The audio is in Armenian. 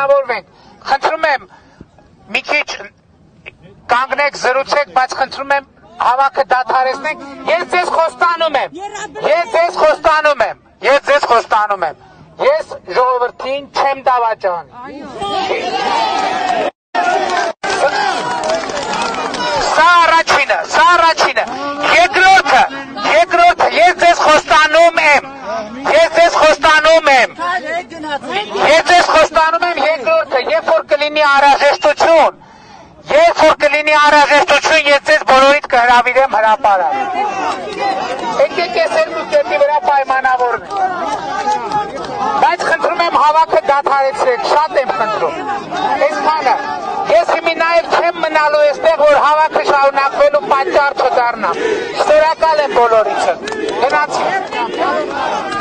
պայմանավորվենք։ Խնդրում եմ մի քիչ կանգնեք, զրուցեք, բայց խնդրում եմ հավաքը դադարեցնենք։ Ես ձեզ խոստանում եմ։ Ես ժողովրդին չեմ դավաճանի։ Սա առաջինը։ Երկրորդը, ես ձեզ խոստանում եմ, երկրորդը, երբ որ կլինի անհրաժեշտություն, ես ձեզ բոլորիդ կհրավիրեմ հրապարակ։ Եկեք ես երկու կետի վրա պայմանավորվենք։ Բայց խնդրում եմ հավաքը դադարեցրեք, շատ եմ խնդրում։ Այսքանը, ես հիմի նաև չեմ մնալու այստեղ, որ հավաքը շարունակվելու պատճառ չդառնամ։ Շնորհակալ եմ բոլորիցս։ Գնացի։